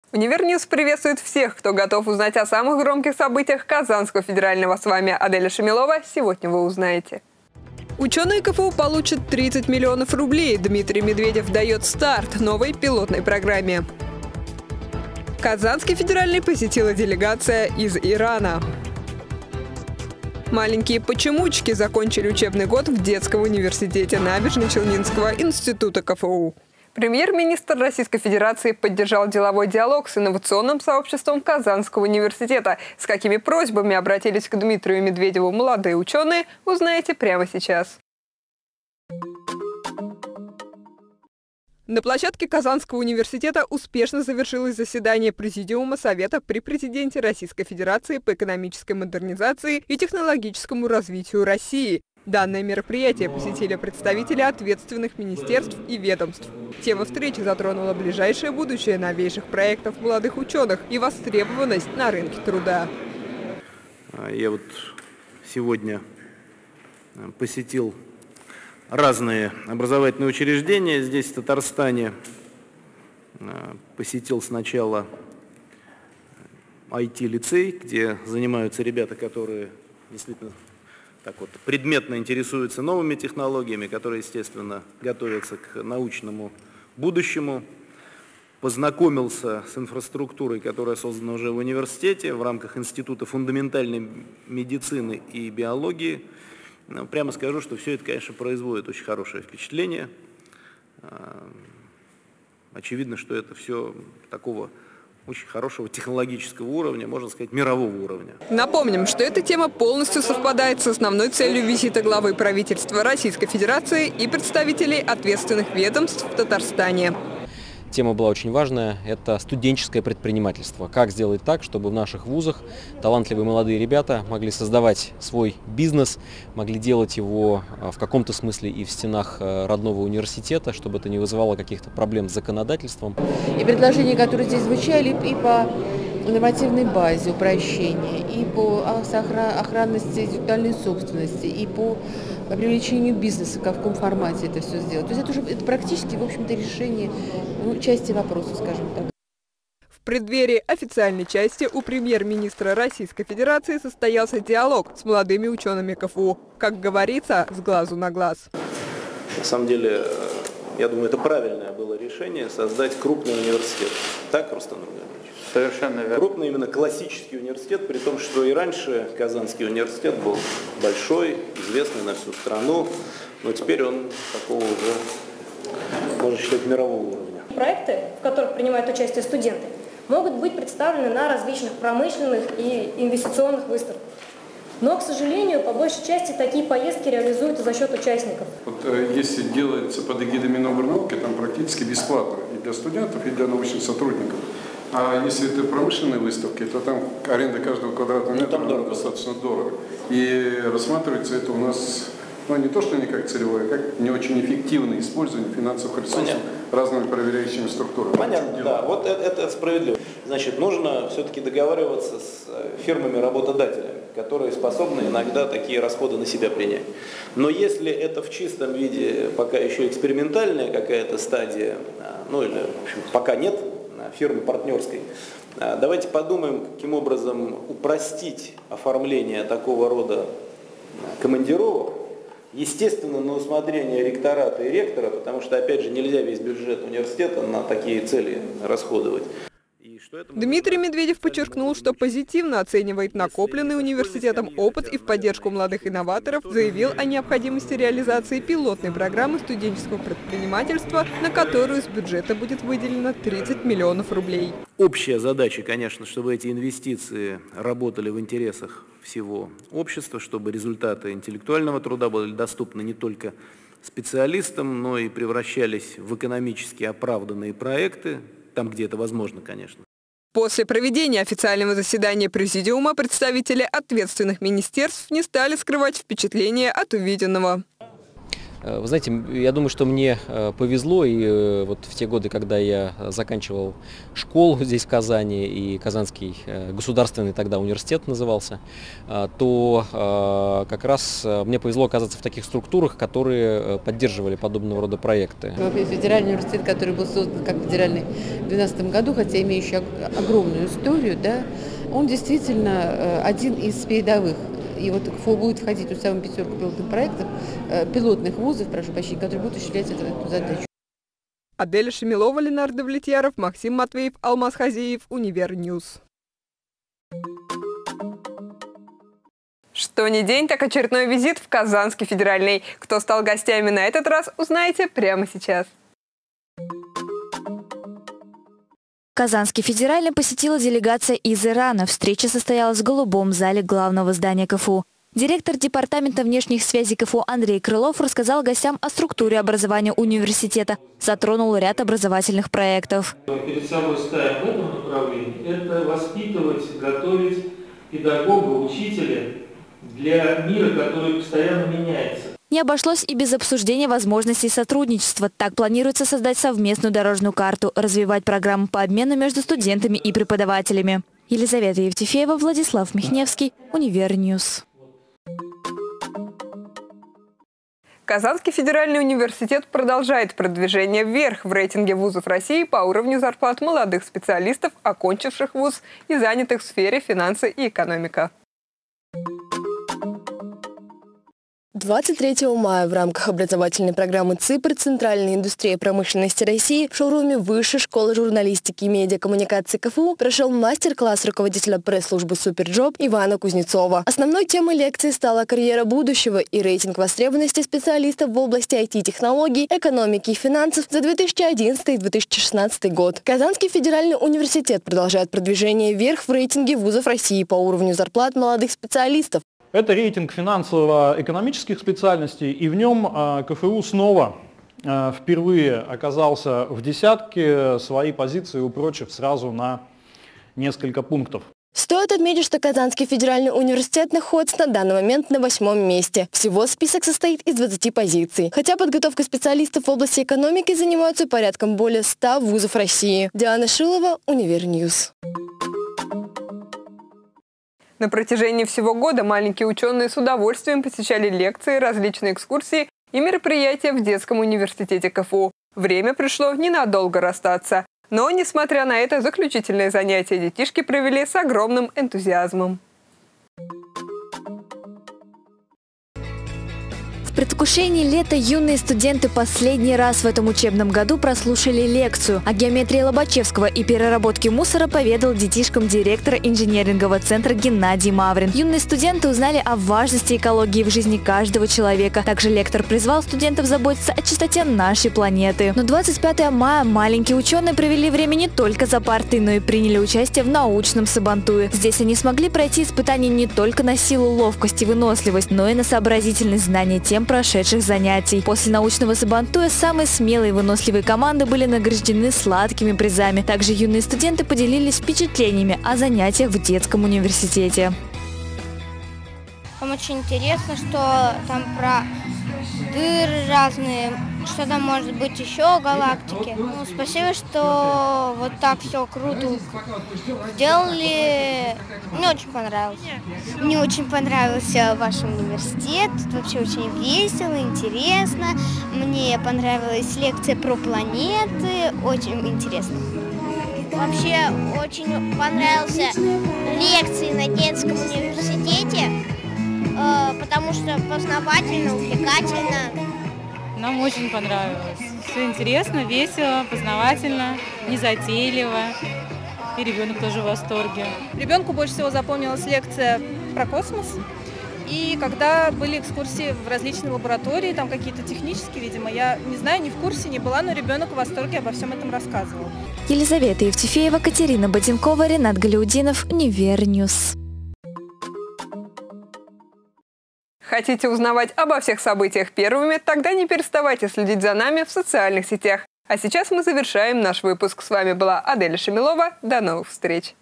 Универньюз приветствует всех, кто готов узнать о самых громких событиях Казанского федерального. С вами Аделя Шамилова. Сегодня вы узнаете. Ученые КФУ получат 30 миллионов рублей. Дмитрий Медведев дает старт новой пилотной программе. Казанский федеральный посетила делегация из Ирана. Маленькие почемучки закончили учебный год в детском университете Набережно-Челнинского института КФУ. Премьер-министр Российской Федерации поддержал деловой диалог с инновационным сообществом Казанского университета. С какими просьбами обратились к Дмитрию Медведеву молодые ученые, узнаете прямо сейчас. На площадке Казанского университета успешно завершилось заседание Президиума Совета при президенте Российской Федерации по экономической модернизации и технологическому развитию России. Данное мероприятие посетили представители ответственных министерств и ведомств. Тема встречи затронула ближайшее будущее новейших проектов молодых ученых и востребованность на рынке труда. Я сегодня посетил разные образовательные учреждения здесь, в Татарстане. Посетил сначала IT-лицей, где занимаются ребята, которые действительно предметно интересуются новыми технологиями, которые, естественно, готовятся к научному будущему. Познакомился с инфраструктурой, которая создана уже в университете в рамках Института фундаментальной медицины и биологии. Прямо скажу, что все это, конечно, производит очень хорошее впечатление. Очевидно, что это все такого очень хорошего технологического уровня, можно сказать, мирового уровня. Напомним, что эта тема полностью совпадает с основной целью визита главы правительства Российской Федерации и представителей ответственных ведомств в Татарстане. Тема была очень важная – это студенческое предпринимательство. Как сделать так, чтобы в наших вузах талантливые молодые ребята могли создавать свой бизнес, могли делать его в каком-то смысле и в стенах родного университета, чтобы это не вызывало каких-то проблем с законодательством. И предложения, которые здесь звучали, и по нормативной базе упрощения, и по охранности интеллектуальной собственности, и по привлечению бизнеса, в каком формате это все сделать. То есть это практически, в общем-то, решение части вопроса, скажем так. В преддверии официальной части у премьер-министра Российской Федерации состоялся диалог с молодыми учеными КФУ. Как говорится, с глазу на глаз. На самом деле, я думаю, это правильное было решение создать крупный университет. Так, Рустам Нургалиевич? Совершенно верно. Крупный именно классический университет, при том, что и раньше Казанский университет был большой, известный на всю страну, но теперь он такого уже, можно считать, мирового уровня. Проекты, в которых принимают участие студенты, могут быть представлены на различных промышленных и инвестиционных выставках. Но, к сожалению, по большей части такие поездки реализуются за счет участников. Если делается под эгидой Минобрнауки, там практически бесплатно и для студентов, и для научных сотрудников. А если это промышленные выставки, то там аренда каждого квадратного метра достаточно дорого. И рассматривается это у нас, не то что не как целевое, а как не очень эффективное использование финансовых ресурсов разными проверяющими структурами. Понятно, да, вот это справедливо. Значит, нужно все-таки договариваться с фирмами-работодателями, которые способны иногда такие расходы на себя принять. Но если это в чистом виде пока еще экспериментальная какая-то стадия, или, в общем, пока нет фирмы партнерской, давайте подумаем, каким образом упростить оформление такого рода командировок, естественно, на усмотрение ректората и ректора, потому что, опять же, нельзя весь бюджет университета на такие цели расходовать. Дмитрий Медведев подчеркнул, что позитивно оценивает накопленный университетом опыт и в поддержку молодых инноваторов заявил о необходимости реализации пилотной программы студенческого предпринимательства, на которую из бюджета будет выделено 30 миллионов рублей. Общая задача, конечно, чтобы эти инвестиции работали в интересах всего общества, чтобы результаты интеллектуального труда были доступны не только специалистам, но и превращались в экономически оправданные проекты, там, где это возможно, конечно. После проведения официального заседания Президиума представители ответственных министерств не стали скрывать впечатления от увиденного. Вы знаете, я думаю, что мне повезло, и вот в те годы, когда я заканчивал школу здесь в Казани, и Казанский государственный тогда университет назывался, то как раз мне повезло оказаться в таких структурах, которые поддерживали подобного рода проекты. Федеральный университет, который был создан как федеральный в 2012 году, хотя имеющий огромную историю, да, он действительно один из передовых. И вот КФУ будет входить в самую пятерку пилотных проектов, пилотных вузов, прошу прощения, которые будут осуществлять эту задачу. Адель Шамилова, Ленардо Влетьяров, Максим Матвеев, Алмаз Хазиев, Универньюз. Что ни день, так очередной визит в Казанский федеральный. Кто стал гостями на этот раз, узнаете прямо сейчас. Казанский федеральный посетила делегация из Ирана. Встреча состоялась в голубом зале главного здания КФУ. Директор департамента внешних связей КФУ Андрей Крылов рассказал гостям о структуре образования университета. Затронул ряд образовательных проектов. Перед собой ставим в этом направлении – это воспитывать, готовить педагога, учителя для мира, который постоянно меняется. Не обошлось и без обсуждения возможностей сотрудничества. Так планируется создать совместную дорожную карту, развивать программы по обмену между студентами и преподавателями. Елизавета Евтефеева, Владислав Михневский, Универньюз. Казанский федеральный университет продолжает продвижение вверх в рейтинге вузов России по уровню зарплат молодых специалистов, окончивших вуз и занятых в сфере финансы и экономика. 23 мая в рамках образовательной программы ЦИПР «Центральная индустрия промышленности России» в шоуруме Высшей школы журналистики и медиакоммуникации КФУ прошел мастер-класс руководителя пресс-службы «Суперджоп» Ивана Кузнецова. Основной темой лекции стала карьера будущего и рейтинг востребованности специалистов в области IT-технологий, экономики и финансов за 2011 и 2016 год. Казанский федеральный университет продолжает продвижение вверх в рейтинге вузов России по уровню зарплат молодых специалистов. Это рейтинг финансово-экономических специальностей, и в нем КФУ снова впервые оказался в десятке, свои позиции упрочив сразу на несколько пунктов. Стоит отметить, что Казанский федеральный университет находится на данный момент на 8-м месте. Всего список состоит из 20 позиций. Хотя подготовкой специалистов в области экономики занимаются порядком более 100 вузов России. Диана Шилова, Универньюз. На протяжении всего года маленькие ученые с удовольствием посещали лекции, различные экскурсии и мероприятия в детском университете КФУ. Время пришло ненадолго расстаться. Но, несмотря на это, заключительные занятия детишки провели с огромным энтузиазмом. В предвкушении лета юные студенты последний раз в этом учебном году прослушали лекцию. О геометрии Лобачевского и переработке мусора поведал детишкам директор инженерингового центра Геннадий Маврин. Юные студенты узнали о важности экологии в жизни каждого человека. Также лектор призвал студентов заботиться о чистоте нашей планеты. Но 25 мая маленькие ученые провели время не только за партой, но и приняли участие в научном сабантуе. Здесь они смогли пройти испытания не только на силу, ловкость и выносливость, но и на сообразительность, знания тем прошедших занятий. После научного сабантуя самые смелые и выносливые команды были награждены сладкими призами. Также юные студенты поделились впечатлениями о занятиях в детском университете. Там очень интересно, что там про дыры разные, что там может быть еще галактики. Ну, спасибо, что вот так все круто сделали. Мне очень понравилось. Мне очень понравился ваш университет. Тут вообще очень весело, интересно. Мне понравилась лекция про планеты. Очень интересно. Вообще очень понравился лекции на детском университете, потому что познавательно, увлекательно. Нам очень понравилось. Все интересно, весело, познавательно, незатейливо. И ребенок тоже в восторге. Ребенку больше всего запомнилась лекция про космос. И когда были экскурсии в различные лаборатории, там какие-то технические, видимо, я не знаю, не в курсе, не была, но ребенок в восторге обо всем этом рассказывал. Елизавета Евтефеева, Катерина Боденкова, Ренат Галяудинов, Универньюз. Хотите узнавать обо всех событиях первыми? Тогда не переставайте следить за нами в социальных сетях. А сейчас мы завершаем наш выпуск. С вами была Адель Шамилова. До новых встреч!